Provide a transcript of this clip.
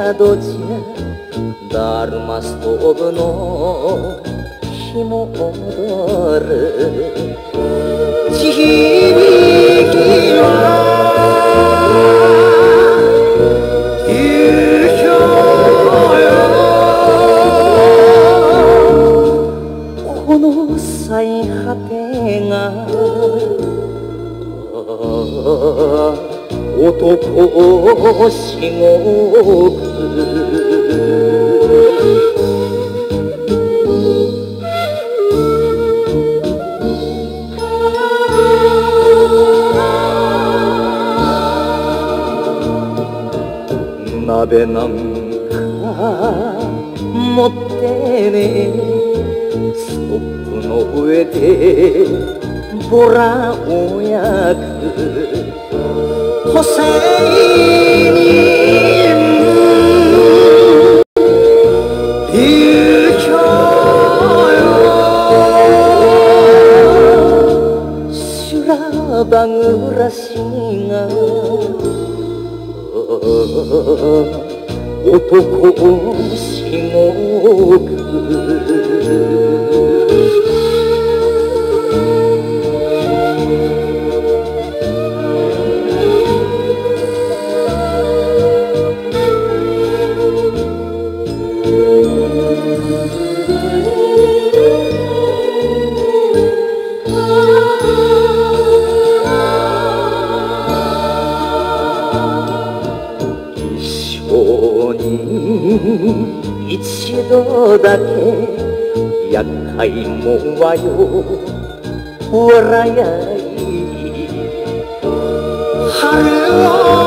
宿じゃだるまストーブの火も踊る地響きは流氷よこの最果てが男しごく鍋なんか持ってねストップの上でボラを焼く個性に流氷よ修羅場暮らしが男しごく一度だけ厄介もんはよ笑やい春を